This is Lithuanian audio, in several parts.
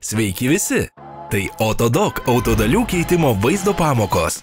Sveiki visi! Tai Autodoc autodalių keitimo vaizdo pamokos.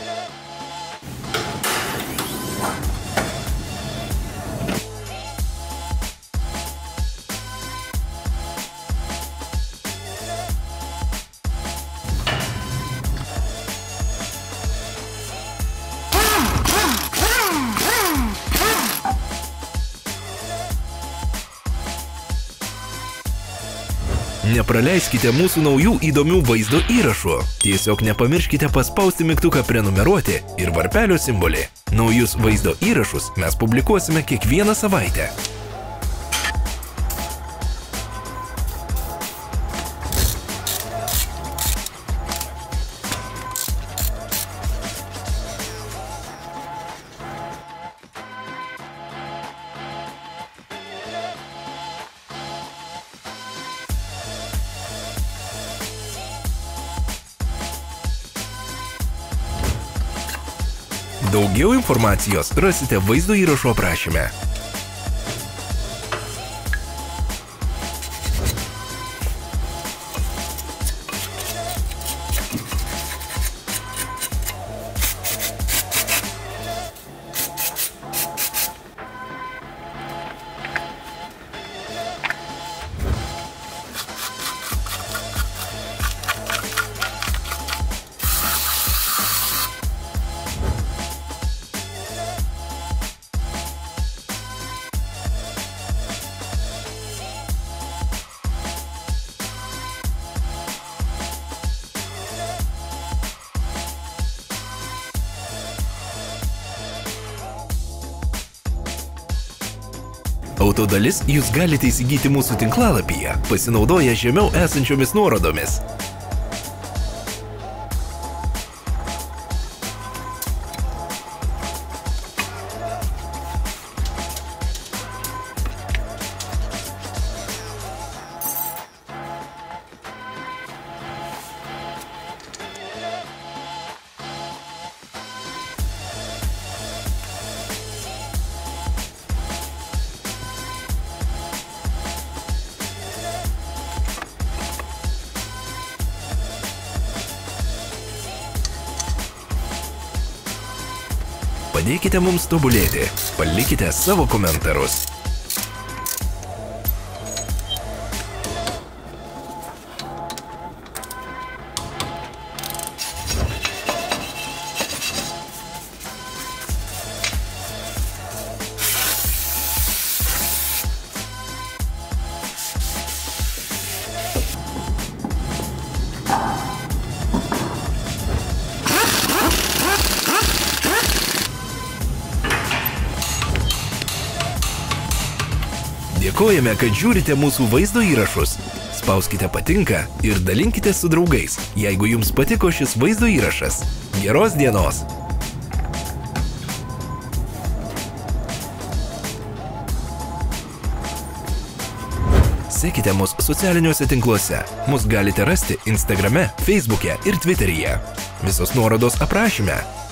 Nepraleiskite mūsų naujų įdomių vaizdo įrašų. Tiesiog nepamirškite paspausti mygtuką prenumeruoti ir varpelio simbolį. Naujus vaizdo įrašus mes publikuosime kiekvieną savaitę. Daugiau informacijos rasite vaizdo įrašo aprašyme. Autodalis jūs galite įsigyti mūsų tinklalapyje, pasinaudoję žemiau esančiomis nuorodomis. Padėkite mums tobulėti, palikite savo komentarus. Dėkojame, kad žiūrite mūsų vaizdo įrašus. Spauskite patinka ir dalinkite su draugais, jeigu jums patiko šis vaizdo įrašas. Geros dienos! Sekite mus socialiniuose tinkluose. Mus galite rasti Instagrame, Facebook'e ir Twitter'yje. Visos nuorodos aprašyme.